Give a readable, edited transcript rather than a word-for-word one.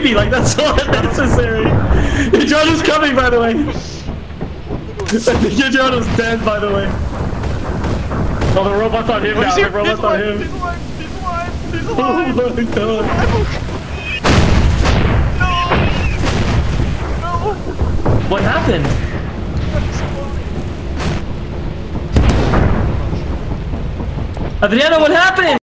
baby. Like that's all necessary. Adriano's coming, by the way. I think Adriano's dead, by the way. Oh, the robot's on him now. The robot's on him. He's alive. He's alive. Oh my god. No. What happened? Adriano, what happened?